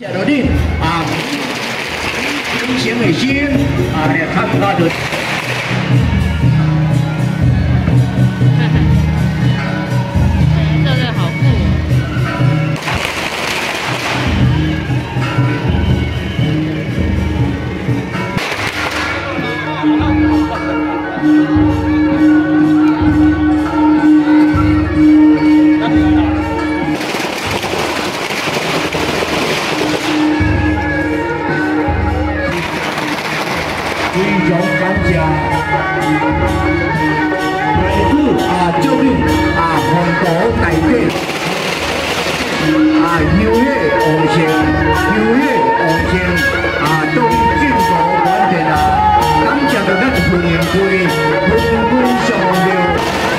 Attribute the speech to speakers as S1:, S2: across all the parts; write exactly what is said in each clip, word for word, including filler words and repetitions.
S1: 谢到你啊，真诚的心啊来参加着。
S2: 这个好酷
S1: 非常感谢来自啊这边啊红岛大地啊优越红线优越红线啊对进步完成啊，感谢着咱婚宴会纷纷上了。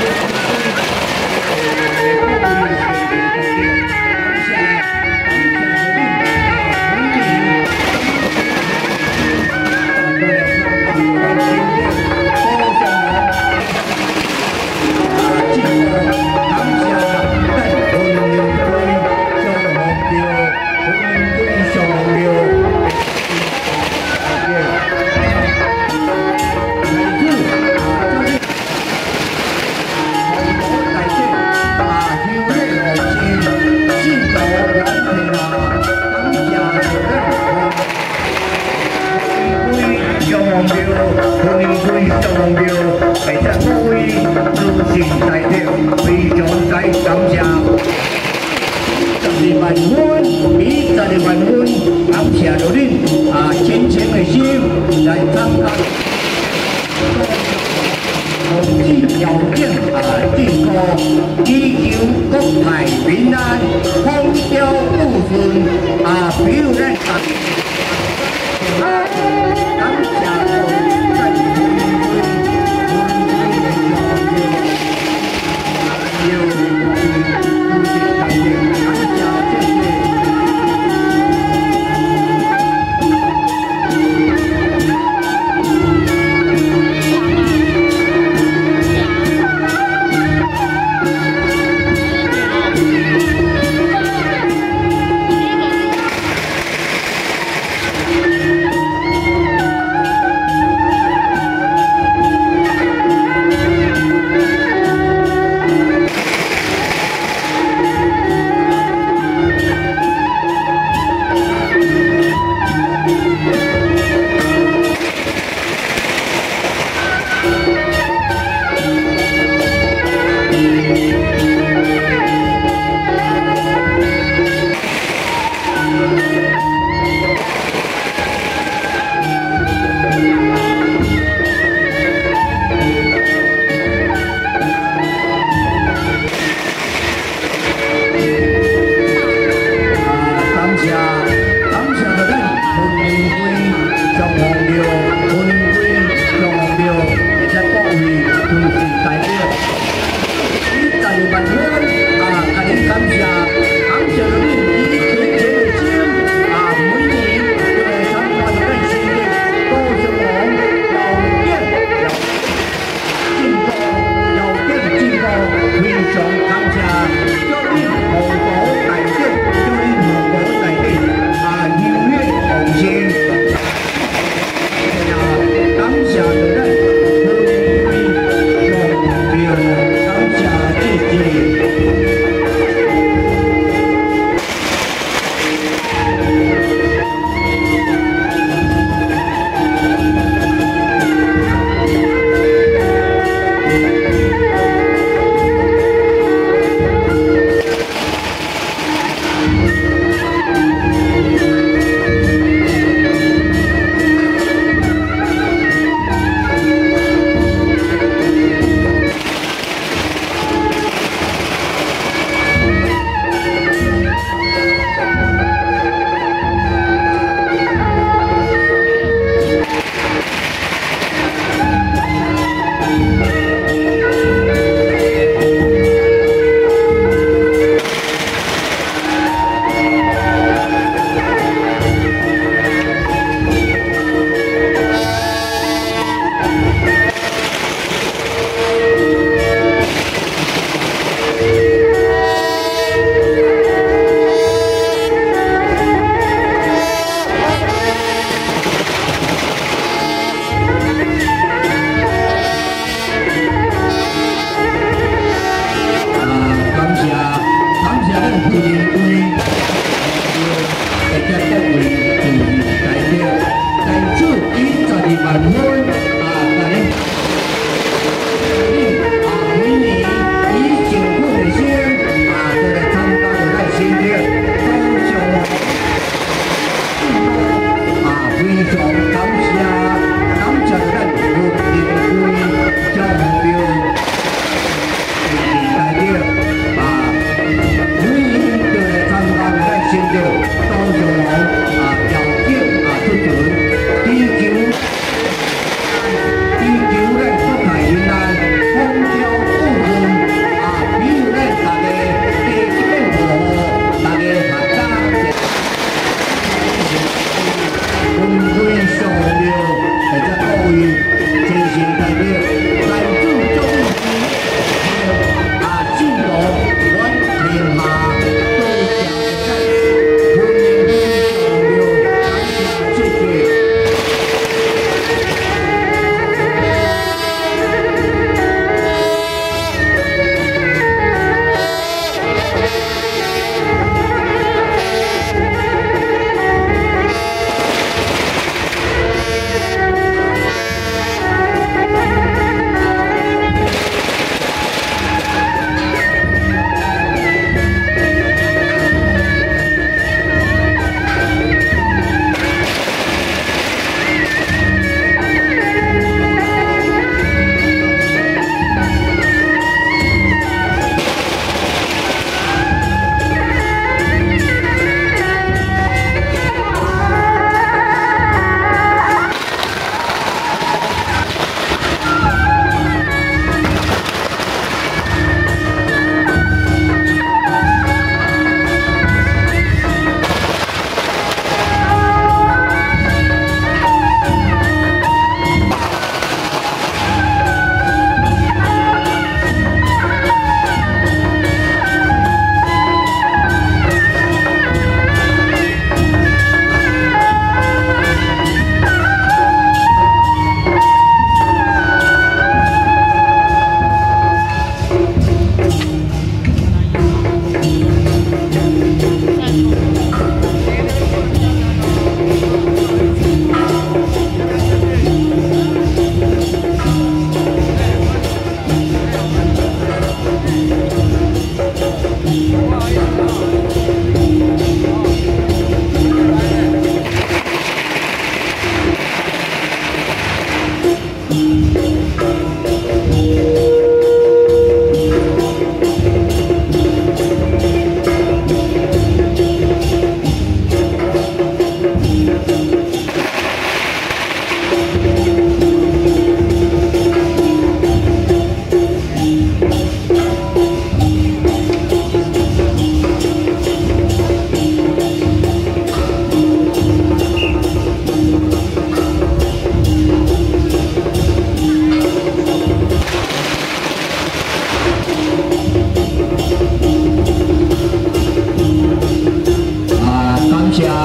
S1: 万分，比十二万分，感谢着恁啊真诚的心来参加，奉旨条件啊进步，祈求国泰民安，风调雨顺啊，比如咱啊，感谢着咱分分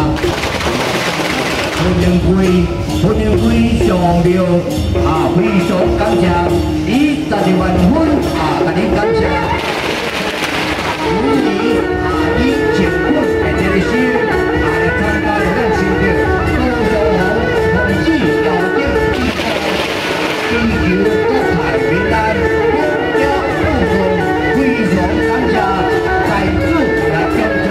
S1: 欢迎各位，欢迎各位上庙啊，非常感谢，以十二万分啊，甲你感谢。由于啊，以结婚的这个心啊来参加咱修的高雄红同志交警祈求国泰民安，国家富顺，非常感谢在主来奖助。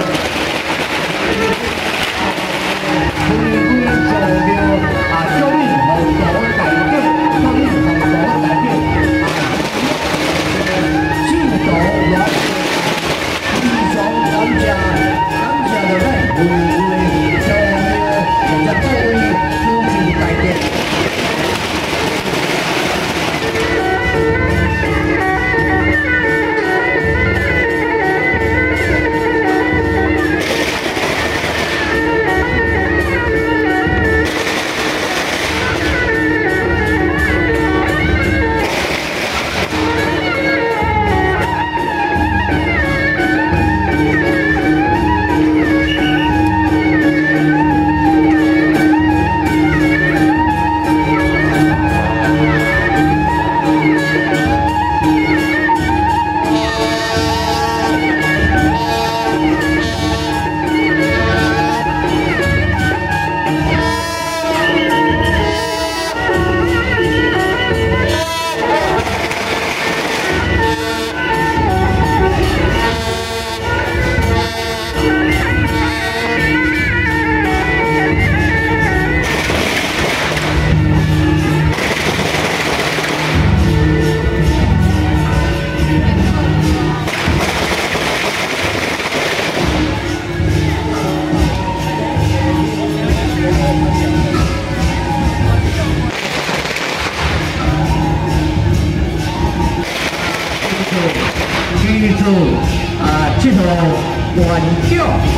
S1: 欢迎各位上庙啊，祝你红桃大吉，祝你红桃大吉啊，幸福乐。非常感谢，感谢着咱每位上庙，或者各位主持大家。记住啊，这个环境。